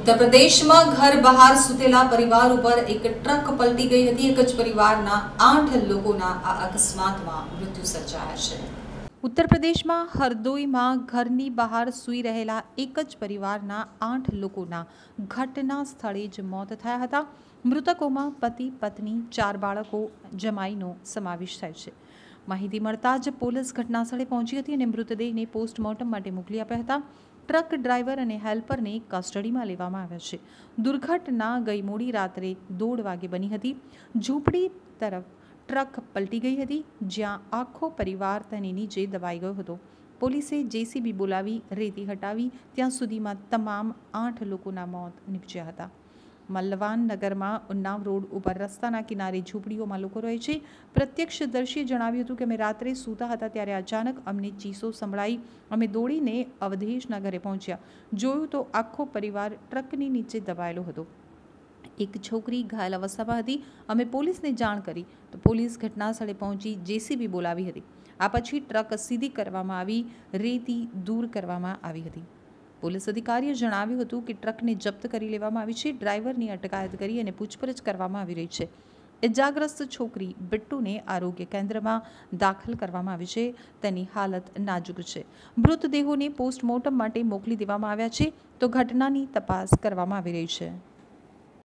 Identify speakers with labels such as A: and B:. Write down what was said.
A: ઉત્તર પ્રદેશમાં ઘર બહાર સૂતેલા પરિવાર ઉપર એક ટ્રક પલટી ગઈ હતી। એક જ પરિવારના 8 લોકોના આ અકસ્માતમાં મૃત્યુ સર્જાયા છે। ઉત્તર પ્રદેશમાં હરદોઈમાં ઘરની બહાર સૂઈ રહેલા એક જ પરિવારના 8 લોકોના ઘટના સ્થળે જ મોત થયા હતા। મૃતકોમાં પતિ, પત્ની, 4 બાળકો, જમાઈનો સમાવેશ થાય છે। માહિતી મળતા જ પોલીસ ઘટનાસ્થળે પહોંચી હતી અને મૃતદેહને પોસ્ટમોર્ટમ માટે મોકલી આપ્યા હતા। ટ્રક ડ્રાઈવર અને હેલ્પરને કસ્ટડીમાં લેવામાં આવ્યા છે। દુર્ઘટના ગઈ મોડી રાત્રે 1:30 વાગે બની હતી। ઝૂંપડી તરફ ટ્રક પલટી ગઈ હતી, જ્યાં આખો પરિવાર તેની નીચે દબાઈ ગયો હતો। પોલીસે જેસીબી બોલાવી રેતી હટાવી ત્યાં સુધીમાં તમામ 8 લોકોના મોત નીપજ્યા હતા। મલ્લવાન નગરમાં ઉન્નાવ રોડ ઉપર રસ્તાના કિનારે ઝૂંપડીઓમાં લોકો રહે છે। પ્રત્યક્ષદર્શીએ જણાવ્યું હતું કે અમે રાત્રે સૂતા હતા ત્યારે અચાનક અમને ચીસો સંભળાઈ। અમે દોડીને અવધેશના ઘરે પહોંચ્યા। જોયું તો આખો પરિવાર ટ્રકની નીચે દબાયેલો હતો। એક છોકરી ઘાયલ અવસ્થામાં હતી। અમે પોલીસને જાણ કરી તો પોલીસ ઘટનાસ્થળે પહોંચી જેસીબી બોલાવી હતી। આ પછી ટ્રક સીધી કરવામાં આવી, રેતી દૂર કરવામાં આવી હતી। પોલીસ અધિકારીએ જણાવ્યું હતું કે ટ્રકને જપ્ત કરી લેવામાં આવી છે। ડ્રાઈવરની અટકાયત કરી અને પૂછપરછ કરવામાં આવી રહી છે। ઇજાગ્રસ્ત છોકરી બિટ્ટુને આરોગ્ય કેન્દ્રમાં દાખલ કરવામાં આવી છે। તેની હાલત નાજુક છે। મૃતદેહોને પોસ્ટમોર્ટમ માટે મોકલી દેવામાં આવ્યા છે તો ઘટનાની તપાસ કરવામાં આવી રહી છે।